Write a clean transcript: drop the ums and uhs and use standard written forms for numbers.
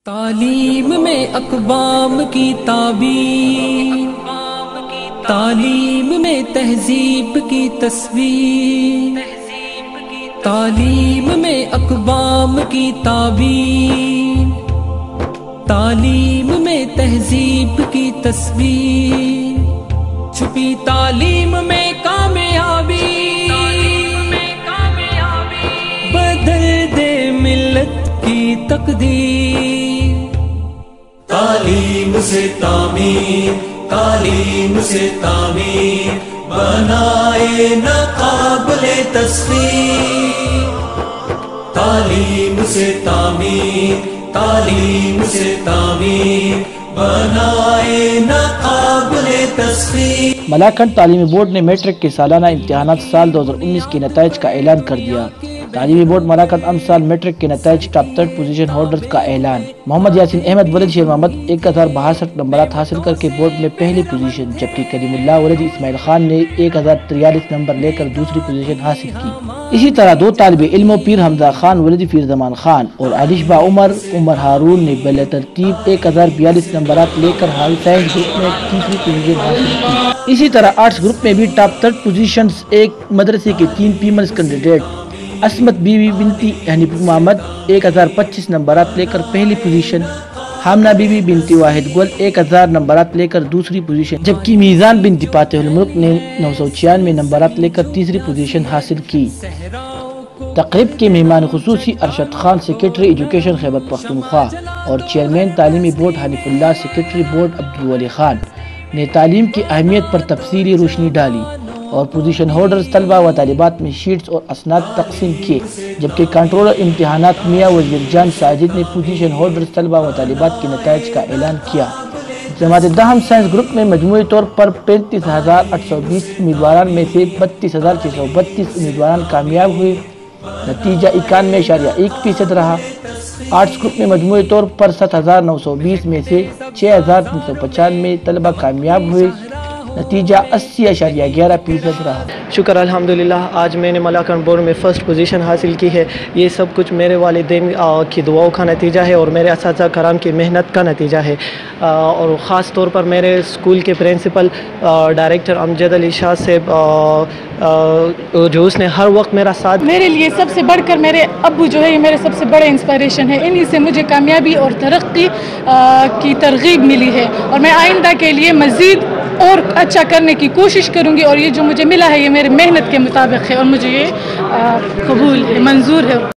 تعلیم میں اقوام کی تعبیر، تعلیم میں تہذیب کی تصویر، تعلیم میں اقوام کی تعبیر، تعلیم میں تہذیب کی تصویر، چھپی تعلیم میں کامیابی، بدل دے ملت کی تقدیر۔ تعلیم سے تعمیر، تعلیم سے تعمیر، بنائے نہ قابل تصویر۔ تعلیم سے تعمیر، تعلیم سے تعمیر، بنائے نہ قابل تصویر۔ ملاکنڈ تعلیمی بورڈ نے میٹرک کے سالانہ امتحانات سال 2019 کے نتائج کا اعلان کر دیا۔ تعلیمی بورڈ ملاکنڈ امسال میٹرک کے نتائج ٹاپ 3 پوزیشن ہولڈرز کا اعلان۔ محمد یاسین احمد ولد شیر محمد 1062 نمبرات حاصل کر کے بورڈ میں پہلی پوزیشن، جبکہ کریم اللہ ولد اسماعیل خان نے 1043 نمبر لے کر دوسری پوزیشن حاصل کی۔ اسی طرح دو طالب علموں پیر حمزہ خان ولد فیر زمان خان اور علیشبہ عمر ہارون نے بالترتیب 1042 نمبرات لے کر سائنس گروپ میں تیسری پوزیشن حاصل کی۔ اسی طرح آرٹس گروپ میں بھی ٹاپ 3 پوزیشنز ایک مدرسے کے 3 پیمنز کینڈیڈیٹ عصمت بی بی بنتی حنیف محمد 1025 نمبرات لے کر پہلی پوزیشن، حامنہ بی بی بنتی واحد گل 1000 نمبرات لے کر دوسری پوزیشن، جبکہ میزان بنتی فاتح الملک نے 996 نمبرات لے کر تیسری پوزیشن حاصل کی۔ تقریب کے مہمان خصوصی ارشد خان سیکریٹری ایجوکیشن خیبر پختونخوا اور چیئرمین تعلیمی board Hanif Ullah secretary board Abdulwali Khan نے تعلیم کی اہمیت پر تفصیلی روشنی ڈالی اور پوزیشن ہولڈرز طلبہ و طالبات میں شیٹس اور اسناد تقسیم کیے، جبکہ کنٹرولر امتحانات میاں وزیر جان ساجد نے پوزیشن ہولڈرز طلبہ و طالبات کے نتائج کا اعلان کیا۔ جماعت دہم سائنس گروپ میں مجموعی طور پر 35,820 امیدواران میں سے 32,632 امیدواران کامیاب ہوئے، نتیجہ 91.1% رہا۔ آرٹس گروپ میں مجموعی طور پر 7,920 میں سے 6,395 طلبہ کامیاب ہوئے، نتیجہ 80.11% رہا۔ شکر الحمدللہ، آج میں نے ملاکنڈ بورڈ میں فرسٹ پوزیشن حاصل کی ہے۔ یہ سب کچھ میرے والدین کی دعاؤں کا نتیجہ ہے اور میرے اساتذہ کرام کی محنت کا نتیجہ ہے، اور خاص طور پر میرے اسکول کے پرنسپل ڈائریکٹر امجد علی شاہ سے جو اس نے ہر وقت میرا ساتھ۔ میرے لیے سب سے بڑھ کر میرے ابو جو ہے یہ میرے سب سے بڑے انسپائریشن ہے، انہی سے مجھے کامیابی اور ترقی کی ترغیب ملی ہے، اور میں آئندہ کے لیے مزید اور اچھا کرنے کی کوشش کروں گی، اور یہ جو مجھے ملا ہے یہ میرے محنت کے مطابق ہے اور مجھے یہ قبول ہے، منظور ہے۔